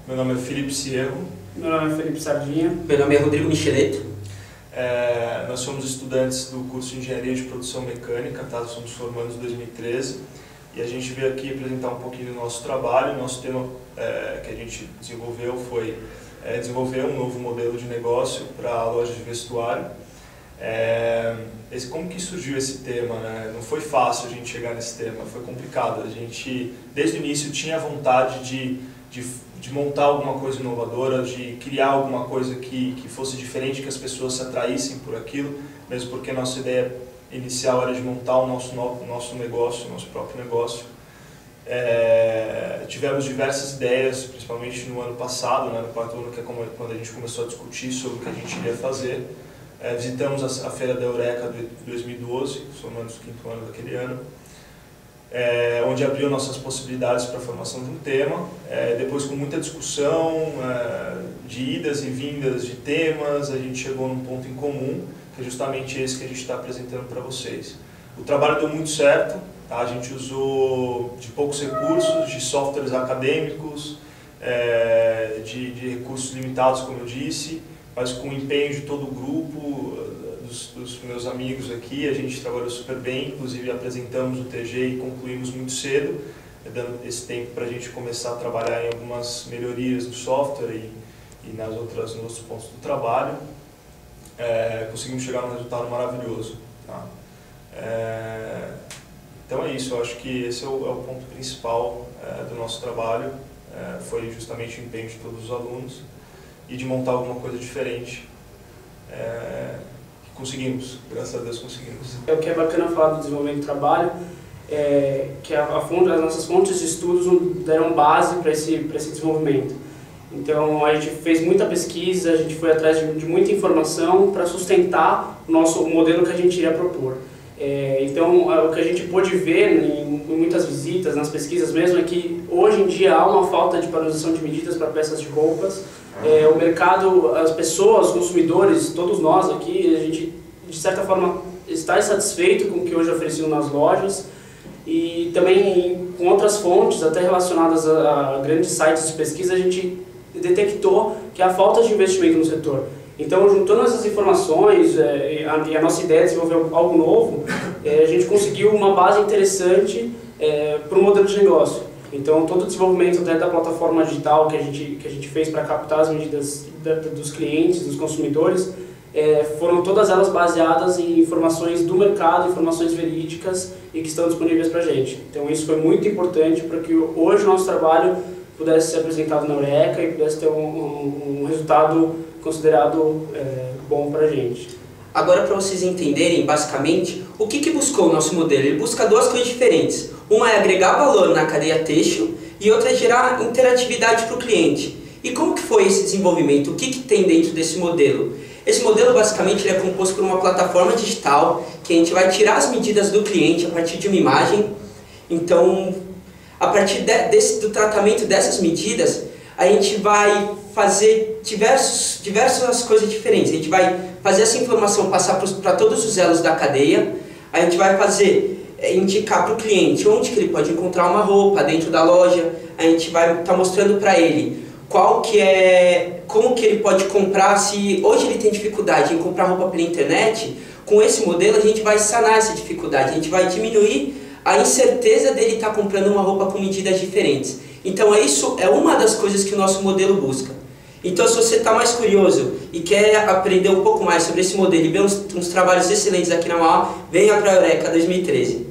Meu nome é Felipe Cierro. Meu nome é Felipe Sardinha. Meu nome é Rodrigo Micheleto. Nós somos estudantes do curso de Engenharia de Produção Mecânica, tá? Somos formandos em 2013 e a gente veio aqui apresentar um pouquinho do nosso trabalho. Nosso tema que a gente desenvolveu foi desenvolver um novo modelo de negócio para a loja de vestuário. Como que surgiu esse tema, né? Não foi fácil a gente chegar nesse tema, foi complicado. A gente, desde o início, tinha vontade de montar alguma coisa inovadora, de criar alguma coisa que fosse diferente, que as pessoas se atraíssem por aquilo, mesmo porque a nossa ideia inicial era de montar o nosso negócio, o nosso próprio negócio. Tivemos diversas ideias, principalmente no ano passado, né, no quarto ano, que é quando a gente começou a discutir sobre o que a gente iria fazer. Visitamos a Feira da Eureka de 2012, somando o quinto ano daquele ano, onde abriu nossas possibilidades para a formação de um tema. Depois, com muita discussão, de idas e vindas de temas, a gente chegou num ponto em comum, que é justamente esse que a gente está apresentando para vocês. O trabalho deu muito certo, tá? A gente usou de poucos recursos, de softwares acadêmicos, de recursos limitados, como eu disse, mas com o empenho de todo o grupo, dos meus amigos aqui. A gente trabalhou super bem, inclusive apresentamos o TG e concluímos muito cedo, dando esse tempo para a gente começar a trabalhar em algumas melhorias do software e nos outros pontos do trabalho. Conseguimos chegar a um resultado maravilhoso, tá? Então é isso, eu acho que esse é o ponto principal do nosso trabalho, foi justamente o empenho de todos os alunos e de montar alguma coisa diferente. Conseguimos, graças a Deus conseguimos. O que é bacana falar do desenvolvimento do trabalho que as nossas fontes de estudos deram base para esse desenvolvimento. Então a gente fez muita pesquisa, a gente foi atrás de muita informação para sustentar o nosso modelo que a gente iria propor. Então o que a gente pôde ver em muitas visitas, nas pesquisas mesmo, é que hoje em dia há uma falta de padronização de medidas para peças de roupas. O mercado, as pessoas, os consumidores, todos nós aqui, a gente de certa forma está insatisfeito com o que hoje é oferecido nas lojas e também com outras fontes, até relacionadas a grandes sites de pesquisa, a gente detectou que há falta de investimento no setor. Então, juntando essas informações e a nossa ideia de desenvolver algo novo, a gente conseguiu uma base interessante para o modelo de negócio. Então, todo o desenvolvimento até da plataforma digital que a gente fez para captar as medidas dos clientes, dos consumidores, foram todas elas baseadas em informações do mercado, informações verídicas e que estão disponíveis para a gente. Então, isso foi muito importante para que hoje o nosso trabalho pudesse ser apresentado na Eureka e pudesse ter um resultado considerado bom para a gente. Agora, para vocês entenderem, basicamente, o que buscou o nosso modelo? Ele busca duas coisas diferentes. Uma é agregar valor na cadeia têxtil e outra é gerar interatividade para o cliente. E como que foi esse desenvolvimento? O que tem dentro desse modelo? Esse modelo, basicamente, ele é composto por uma plataforma digital que a gente vai tirar as medidas do cliente a partir de uma imagem. Então, a partir do tratamento dessas medidas, a gente vai fazer diversas coisas diferentes. A gente vai fazer essa informação passar para todos os elos da cadeia. A gente vai indicar para o cliente onde que ele pode encontrar uma roupa dentro da loja. A gente vai estar mostrando para ele como que ele pode comprar. Se hoje ele tem dificuldade em comprar roupa pela internet, com esse modelo a gente vai sanar essa dificuldade. A gente vai diminuir a incerteza dele estar comprando uma roupa com medidas diferentes. Então isso é uma das coisas que o nosso modelo busca. Então, se você está mais curioso e quer aprender um pouco mais sobre esse modelo e ver uns trabalhos excelentes aqui na Mauá, venha para a Eureka 2013.